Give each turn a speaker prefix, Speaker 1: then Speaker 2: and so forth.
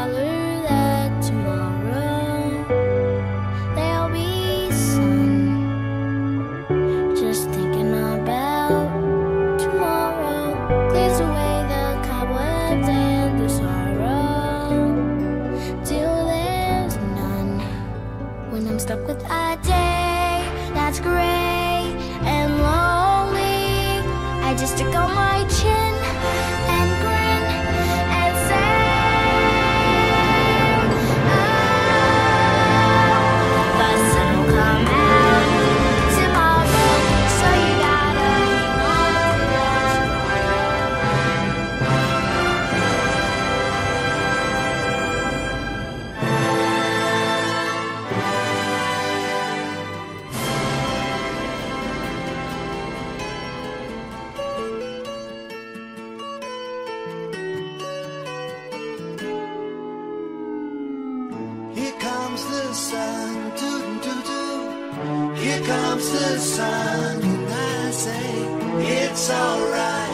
Speaker 1: color that tomorrow there'll be sun. Just thinking about tomorrow clears away the cobwebs and the sorrow till there's none. When I'm stuck with a day that's gray and lonely, I just stick on my chin and grin and say, oh, the sun will come out tomorrow, so you gotta hang on.
Speaker 2: Here comes the sun, doo-doo-doo-doo. Here comes the sun, and I say, it's alright.